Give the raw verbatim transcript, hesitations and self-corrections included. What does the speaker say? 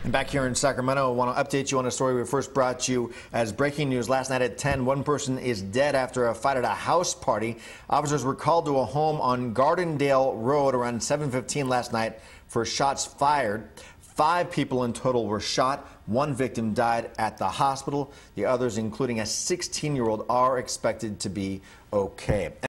And back here in Sacramento, I want to update you on a story we first brought you as breaking news last night at ten. One person is dead after a fight at a house party. Officers were called to a home on Gardendale Road around seven fifteen last night for shots fired. Five people in total were shot. One victim died at the hospital. The others, including a sixteen-year-old, are expected to be okay.